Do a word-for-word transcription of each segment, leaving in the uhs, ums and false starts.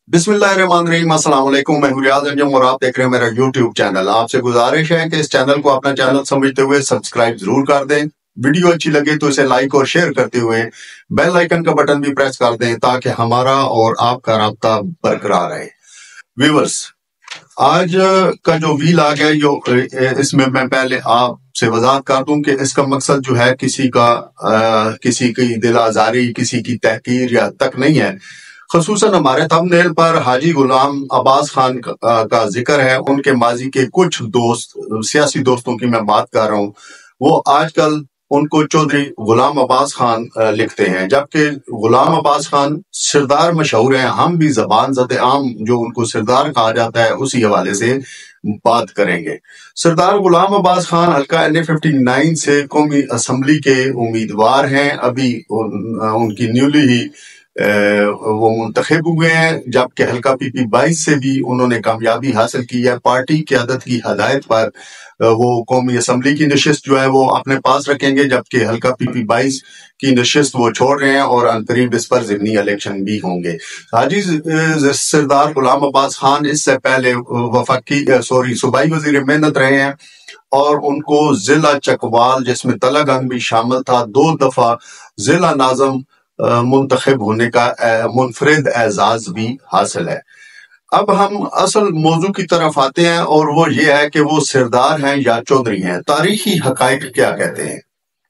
بسم اللہ الرحمن الرحیم، السلام علیکم، میں ہوں ریاض انجم اور آپ دیکھ رہے ہیں میرا یوٹیوب چینل۔ آپ سے گزارش ہے کہ اس چینل کو اپنا چینل سمجھتے ہوئے سبسکرائب ضرور کر دیں، ویڈیو اچھی لگے تو اسے لائک اور شیئر کرتے ہوئے بیل آئیکن کا بٹن بھی پریس کر دیں تاکہ ہمارا اور آپ کا رابطہ برقرار رہے۔ ویورز، آج کا جو ویلاگ ہے جو اس میں میں پہلے آپ سے وضاحت کر دوں کہ اس کا مقصد جو ہے کسی کا کسی کی دل آزاری، کسی کی تحقیر یا تک نہیں ہے۔ خصوصاً ہمارے تھم نیل پر حاجی غلام عباس خان کا ذکر ہے۔ ان کے ماضی کے کچھ دوست، سیاسی دوستوں کی میں بات کر رہا ہوں، وہ آج کل ان کو چودھری غلام عباس خان لکھتے ہیں، جبکہ غلام عباس خان سردار مشہور ہیں۔ ہم بھی زبان زد عام جو ان کو سردار کہا جاتا ہے اسی حوالے سے بات کریں گے۔ سردار غلام عباس خان حلقہ این اے ففٹی نائن سے قومی اسمبلی کے امیدوار ہیں۔ ابھی ان کی نیولی ہی وہ منتخب ہوئے ہیں، جبکہ حلقہ پی پی بائیس سے بھی انہوں نے کامیابی حاصل کی ہے۔ پارٹی قیادت کی ہدایت پر وہ قومی اسمبلی کی نشست جو ہے وہ اپنے پاس رکھیں گے، جبکہ حلقہ پی پی بائیس کی نشست وہ چھوڑ رہے ہیں اور عنقریب اس پر ضمنی الیکشن بھی ہوں گے۔ حاجی سردار غلام عباس خان اس سے پہلے وفاقی سوری صوبائی وزیر محنت رہے ہیں، اور ان کو ضلع چکوال، جس میں تلہ گنگ بھی شامل تھا، دو دفعہ ضلع ناظم منتخب ہونے کا منفرد اعزاز بھی حاصل ہے۔ اب ہم اصل موضوع کی طرف آتے ہیں، اور وہ یہ ہے کہ وہ سردار ہیں یا چودھری ہیں۔ تاریخی حقائق کیا کہتے ہیں؟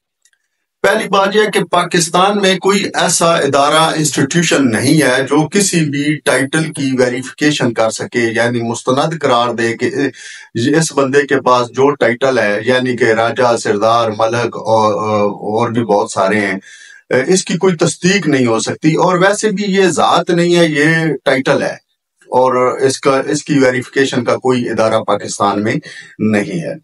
پہلی بات یہ کہ پاکستان میں کوئی ایسا ادارہ، انسٹیٹیوشن نہیں ہے جو کسی بھی ٹائٹل کی ویریفیکیشن کر سکے، یعنی مستند قرار دے کہ اس بندے کے پاس جو ٹائٹل ہے، یعنی کہ راجہ، سردار، ملک اور اور بھی بہت سارے ہیں، اس کی کوئی تصدیق نہیں ہو سکتی۔ اور ویسے بھی یہ ذات نہیں ہے، یہ ٹائٹل ہے، اور اس کا اس کی ویریفیکیشن کا کوئی ادارہ پاکستان میں نہیں ہے۔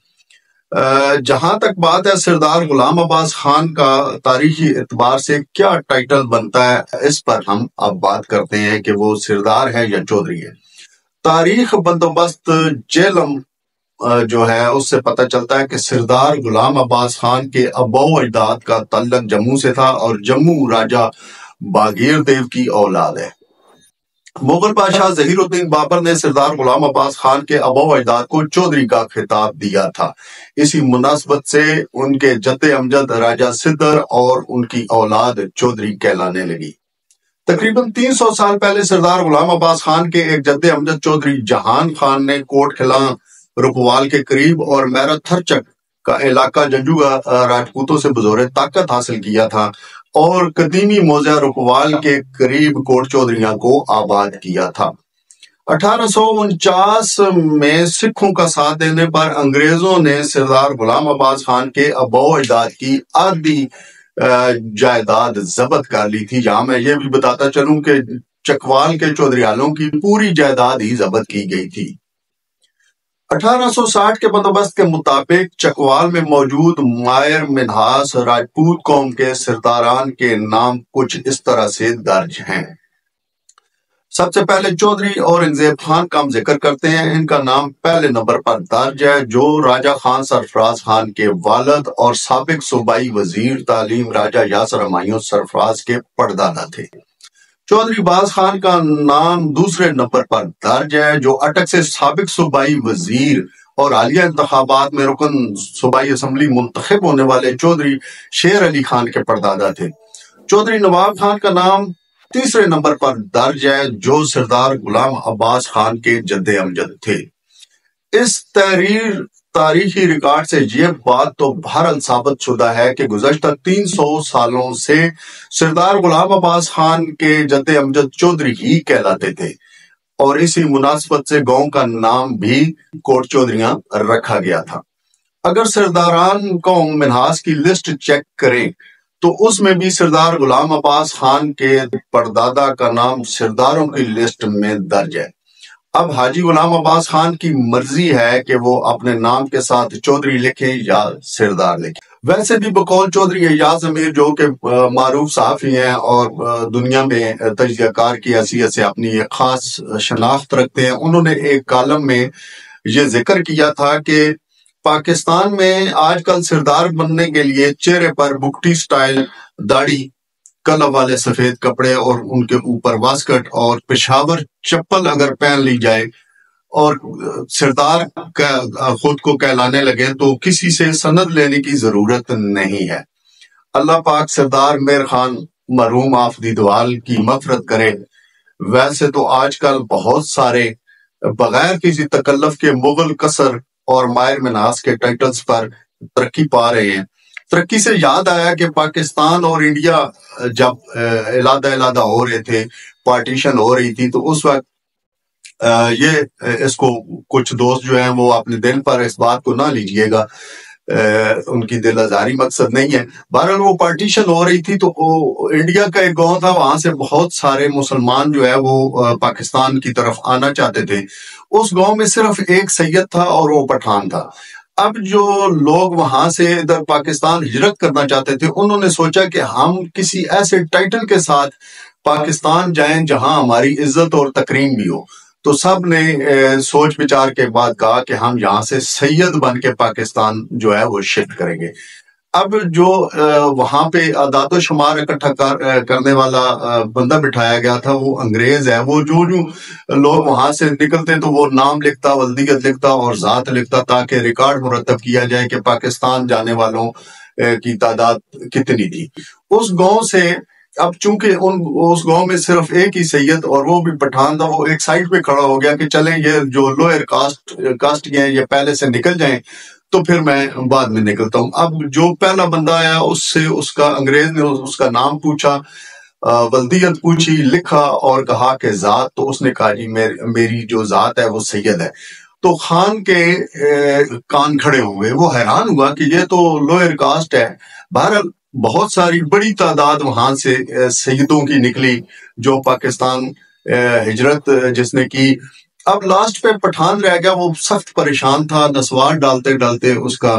جہاں تک بات ہے سردار غلام عباس خان کا تاریخی اعتبار سے کیا ٹائٹل بنتا ہے، اس پر ہم اب بات کرتے ہیں کہ وہ سردار ہے یا چودھری ہے۔ تاریخ بندوبست جیلم جو ہے اس سے پتہ چلتا ہے کہ سردار غلام عباس خان کے اباء و اجداد کا تعلق جموں سے تھا، اور جموں راجہ باگیر دیو کی اولاد ہے۔ مغل بادشاہ ظہیر الدین بابر نے سردار غلام عباس خان کے اباء و اجداد کو چودھری کا خطاب دیا تھا۔ اسی مناسبت سے ان کے جد امجد راجہ سدر اور ان کی اولاد چودھری کہلانے لگی۔ تقریباً تین سو سال پہلے سردار غلام عباس خان کے ایک جد امجد چودھری جہان خان نے کوٹ کھلاں رکوال کے قریب اور میرا تھرچک کا علاقہ جنجوگا راجپوتوں سے بزور طاقت حاصل کیا تھا، اور قدیمی موضع رکوال کے قریب کوٹ چودھریاں کو آباد کیا تھا۔ اٹھارہ سو انچاس میں سکھوں کا ساتھ دینے پر انگریزوں نے سردار غلام عباس خان کے اباء و اجداد کی آدھی جائیداد ضبط کر لی تھی۔ جہاں میں یہ بھی بتاتا چلوں کہ چکوال کے چودھریالوں کی پوری جائیداد ہی ضبط کی گئی تھی۔ اٹھارہ سو ساٹھ کے بندوبست کے مطابق چکوال میں موجود مائر منہاس راجپوت قوم کے سرداران کے نام کچھ اس طرح سے درج ہیں۔ سب سے پہلے چودھری اورنگزیب خان کا ہم ذکر کرتے ہیں۔ ان کا نام پہلے نمبر پر درج ہے، جو راجہ خان سرفراز خان کے والد اور سابق صوبائی وزیر تعلیم راجہ یاسر ہمایوں سرفراز کے پردادا تھے۔ چودھری باز خان کا نام دوسرے نمبر پر درج ہے، جو اٹک سے سابق صوبائی وزیر اور حالیہ انتخابات میں رکن صوبائی اسمبلی منتخب ہونے والے چودھری شیر علی خان کے پردادا تھے۔ چودھری نواب خان کا نام تیسرے نمبر پر درج ہے، جو سردار غلام عباس خان کے جد امجد تھے۔ اس تحریر تاریخی ریکارڈ سے یہ بات تو بہرحال ثابت شدہ ہے کہ گزشتہ تین سو سالوں سے سردار غلام عباس خان کے جد امجد چودھری ہی کہلاتے تھے، اور اسی مناسبت سے گاؤں کا نام بھی کوٹ چودھریاں رکھا گیا تھا۔ اگر سرداران قوم منہاس کی لسٹ چیک کریں تو اس میں بھی سردار غلام عباس خان کے پردادا کا نام سرداروں کی لسٹ میں درج ہے۔ اب حاجی غلام عباس خان کی مرضی ہے کہ وہ اپنے نام کے ساتھ چودھری لکھیں یا سردار لکھیں۔ ویسے بھی بقول چودھری ایاز امیر، جو کہ معروف صحافی ہیں اور دنیا میں تجزیہ کار کی حیثیت سے اپنی ایک خاص شناخت رکھتے ہیں، انہوں نے ایک کالم میں یہ ذکر کیا تھا کہ پاکستان میں آج کل سردار بننے کے لیے چہرے پر بکٹی سٹائل داڑھی کلب والے سفید کپڑے اور ان کے اوپر واسکٹ اور پشاور چپل اگر پہن لی جائے اور سردار خود کو کہلانے لگے تو کسی سے سند لینے کی ضرورت نہیں ہے۔ اللہ پاک سردار میر خان مرحوم آف دی دوال کی مغفرت کرے۔ ویسے تو آج کل بہت سارے بغیر کسی تکلف کے مغل قصر اور ماہر مناس کے ٹائٹلز پر ترقی پا رہے ہیں۔ ترقی سے یاد آیا کہ پاکستان اور انڈیا جب علیحدہ علیحدہ ہو رہے تھے، پارٹیشن ہو رہی تھی، تو اس وقت یہ اس کو کچھ دوست جو ہیں وہ اپنے دل پر اس بات کو نہ لیجئے گا، ان کی دل آزاری مقصد نہیں ہے۔ بہرحال وہ پارٹیشن ہو رہی تھی تو انڈیا کا ایک گاؤں تھا، وہاں سے بہت سارے مسلمان جو ہے وہ پاکستان کی طرف آنا چاہتے تھے۔ اس گاؤں میں صرف ایک سید تھا اور وہ پٹھان تھا۔ اب جو لوگ وہاں سے ادھر پاکستان ہجرت کرنا چاہتے تھے، انہوں نے سوچا کہ ہم کسی ایسے ٹائٹل کے ساتھ پاکستان جائیں جہاں ہماری عزت اور تکریم بھی ہو۔ تو سب نے سوچ بچار کے بعد کہا کہ ہم یہاں سے سید بن کے پاکستان جو ہے وہ شفٹ کریں گے۔ اب جو وہاں پہ اعداد و شمار اکٹھا کرنے والا بندہ بٹھایا گیا تھا وہ انگریز ہے۔ وہ جو جو لوگ وہاں سے نکلتے تو وہ نام لکھتا، ولدیت لکھتا اور ذات لکھتا تاکہ ریکارڈ مرتب کیا جائے کہ پاکستان جانے والوں کی تعداد کتنی تھی۔ اس گاؤں سے اب چونکہ ان اس گاؤں میں صرف ایک ہی سید اور وہ بھی پٹھان تھا، وہ ایک سائڈ پہ کھڑا ہو گیا کہ چلیں یہ جو لوئر کاسٹ کاسٹ کے ہیں یہ پہلے سے نکل جائیں تو پھر میں بعد میں نکلتا ہوں۔ اب جو پہلا بندہ آیا اس سے اس کا انگریز نے اس کا نام پوچھا، ولدیت پوچھی، لکھا اور کہا کہ ذات، تو اس نے کہا جی میری جو ذات ہے وہ سید ہے۔ تو خان کے کان کھڑے ہوئے، وہ حیران ہوا کہ یہ تو لوئر کاسٹ ہے۔ بہرحال بہت ساری بڑی تعداد وہاں سے سیدوں کی نکلی جو پاکستان ہجرت جس نے کی۔ اب لاسٹ پہ پٹھان رہ گیا، وہ سخت پریشان تھا، نسوار ڈالتے ڈالتے اس کا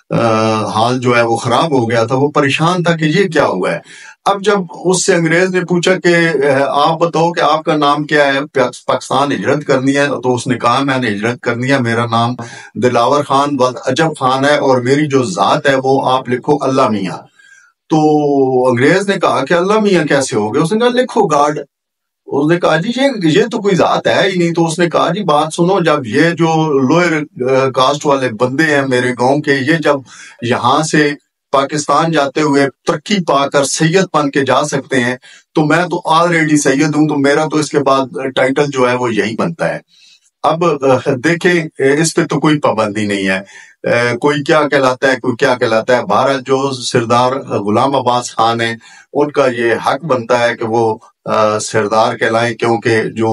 حال جو ہے وہ خراب ہو گیا تھا۔ وہ پریشان تھا کہ یہ کیا ہوا ہے۔ اب جب اس سے انگریز نے پوچھا کہ آپ بتاؤ کہ آپ کا نام کیا ہے، پاکستان ہجرت کرنی ہے؟ تو اس نے کہا میں نے ہجرت کرنی ہے، میرا نام دلاور خان ولد عجب خان ہے اور میری جو ذات ہے وہ آپ لکھو اللہ میاں۔ تو انگریز نے کہا کہ اللہ میاں کیسے ہو گئے؟ اس نے کہا لکھو گاڈ۔ اس نے کہا جی یہ یہ تو کوئی ذات ہے ہی نہیں۔ تو اس نے کہا جی بات سنو، جب یہ جو لوئر کاسٹ والے بندے ہیں میرے گاؤں کے، یہ جب یہاں سے پاکستان جاتے ہوئے ترقی پا کر سید بن کے جا سکتے ہیں تو میں تو آلریڈی سید ہوں، تو میرا تو اس کے بعد ٹائٹل جو ہے وہ یہی بنتا ہے۔ اب دیکھیں اس پہ تو کوئی پابندی نہیں ہے، کوئی کیا کہلاتا ہے کوئی کیا کہلاتا ہے۔ بہرحال جو سردار غلام عباس خان ہیں ان کا یہ حق بنتا ہے کہ وہ سردار کہلائیں، کیونکہ جو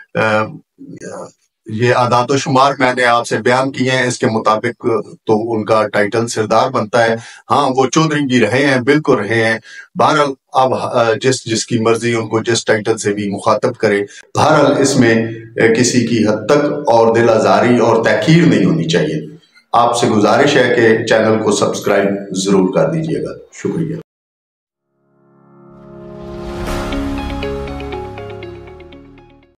یہ اعداد و شمار میں نے آپ سے بیان کیے ہیں اس کے مطابق تو ان کا ٹائٹل سردار بنتا ہے۔ ہاں وہ چودھری بھی رہے ہیں، بالکل رہے ہیں۔ بہرحال اب جس جس کی مرضی ان کو جس ٹائٹل سے بھی مخاطب کرے، بہرحال اس میں کسی کی حد تک اور دل آزاری اور تحقیر نہیں ہونی چاہیے۔ آپ سے گزارش ہے کہ چینل کو سبسکرائب ضرور کر دیجیے گا۔ شکریہ۔